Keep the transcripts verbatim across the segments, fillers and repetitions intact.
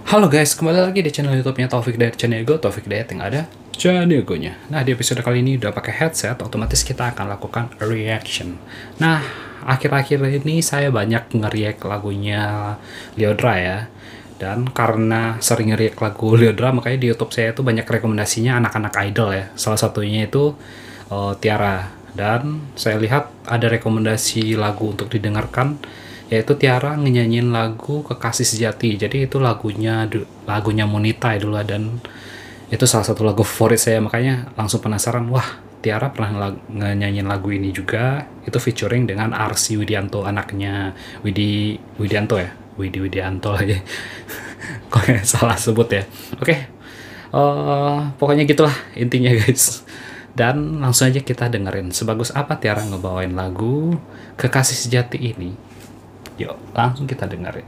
Halo guys, kembali lagi di channel YouTube-nya Taufik Dayat Channel Taufik Dayat yang ada Channel-nya. Nah, di episode kali ini udah pakai headset, otomatis kita akan lakukan reaction. Nah, akhir-akhir ini saya banyak nge-react lagunya Lyodra ya. Dan karena sering nge-react lagu Lyodra, makanya di YouTube saya itu banyak rekomendasinya anak-anak idol ya. Salah satunya itu uh, Tiara. Dan saya lihat ada rekomendasi lagu untuk didengarkan, yaitu Tiara nyanyiin lagu Kekasih Sejati. Jadi itu lagunya lagunya Monita dulu, dan itu salah satu lagu favorit saya, makanya langsung penasaran. Wah, Tiara pernah nyanyiin lagu ini juga. Itu featuring dengan Arsy Widianto, anaknya Widi Widianto ya, Widi Widianto lagi. Kok salah sebut ya. Oke, uh, pokoknya gitulah intinya guys. Dan langsung aja kita dengerin sebagus apa Tiara ngebawain lagu Kekasih Sejati ini. Yuk, langsung kita dengerin.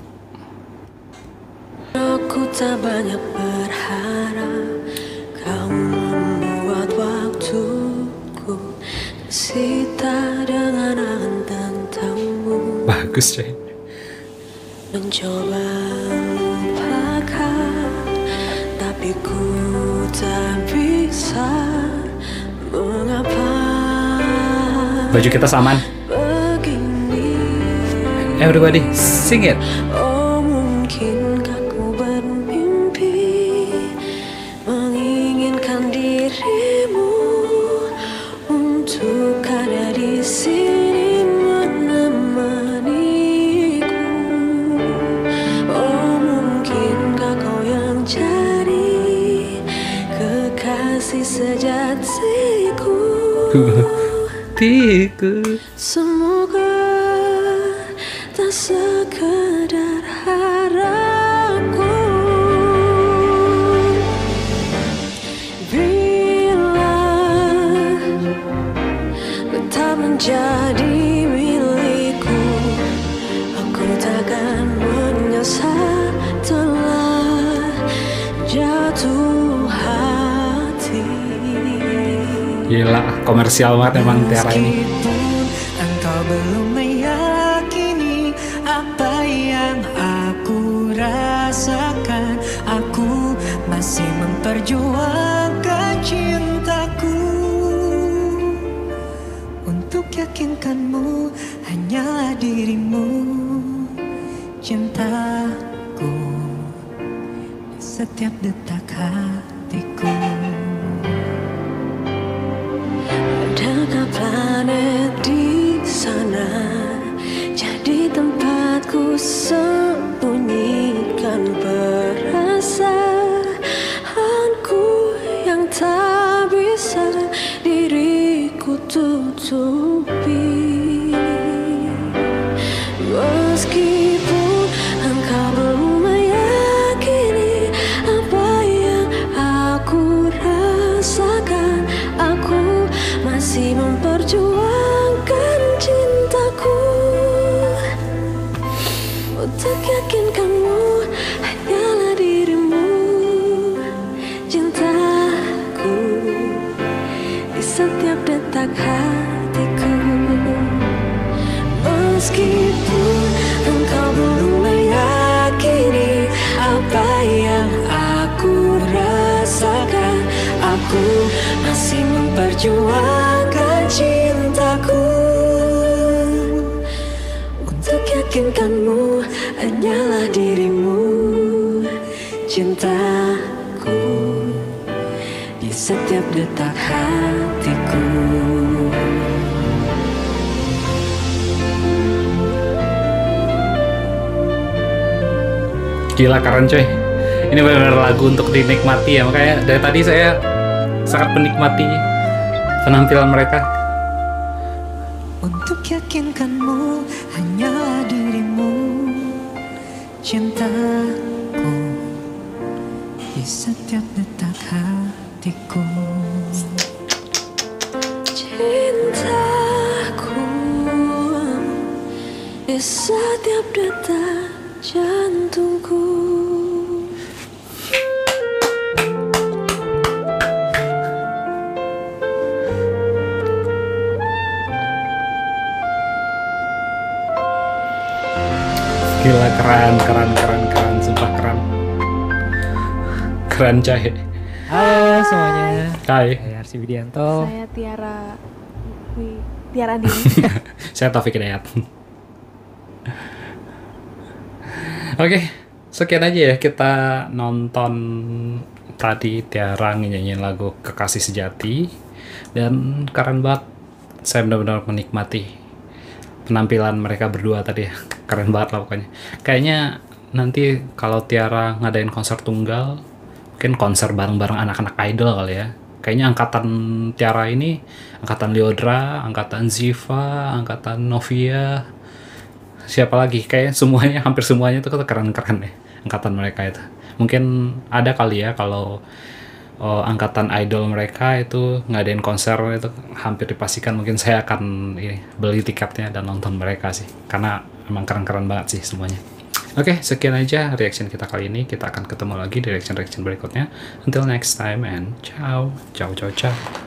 Aku tak banyak berharap kau membuat waktuku tersita dengan angan tentangmu. Bagus coy. Mencoba lupakan, tapi ku tak bisa. Mengapa baju kita saman. Everybody sing it. Oh, mungkinkah ku bermimpi menginginkan dirimu untuk ada di sini menemaniku. Oh, mungkinkah kau yang jadi kekasih sejatiku. Tiku. Semoga tak sekedar harapku. Bila tetap menjadi milikku, aku takkan menyesal telah jatuh hati. Gila, komersial banget emang Tiara ini. Meskipun engkau belum meyakini apa yang aku rasakan, aku masih memperjuangkan cintaku. Untuk yakinkanmu hanyalah dirimu, cintaku di setiap detak hatiku. Adakah planet di sana jadi tempatku sembunyikan perasaanku yang tak bisa diriku tutupi. Meskipun engkau belum meyakini apa yang aku rasakan, aku masih memperjuangkan cintaku. Untuk yakinkanmu hanyalah dirimu, cintaku di setiap detak hatiku. Meskipun engkau belum meyakini apa yang aku rasakan, aku masih memperjuangkan cintaku. Untuk yakinkanmu hanyalah dirimu, cintaku di setiap detak hatiku. Gila, keren coy. Ini benar-benar lagu untuk dinikmati ya. Makanya dari tadi saya sangat menikmati penampilan mereka. Untuk yakinkanmu hanyalah dirimu, cintaku di setiap detak hatiku. Cintaku di setiap detak jantungku. Gila, keren, keren, keren, keren, sumpah keren. Keren Cai. Halo semuanya. Hai. Saya Arsi Widianto. Saya Tiara Wi, Tiara Andini. Saya Taufik Hidayat. Oke, sekian aja ya kita nonton tadi Tiara nyanyiin lagu Kekasih Sejati, dan keren banget. Saya benar-benar menikmati penampilan mereka berdua tadi ya. Keren banget lah pokoknya. Kayaknya nanti kalau Tiara ngadain konser tunggal, mungkin konser bareng-bareng anak-anak idol kali ya. Kayaknya angkatan Tiara ini, angkatan Lyodra, angkatan Ziva, angkatan Novia, siapa lagi? Kayaknya semuanya, hampir semuanya itu keren-keren ya, angkatan mereka itu. Mungkin ada kali ya kalau oh, angkatan idol mereka itu ngadain konser itu hampir dipastikan mungkin saya akan ini, beli tiketnya dan nonton mereka sih. Karena emang keren-keren banget sih semuanya. Oke, sekian aja reaction kita kali ini. Kita akan ketemu lagi di reaction-reaction berikutnya. Until next time and ciao. Ciao, ciao, ciao.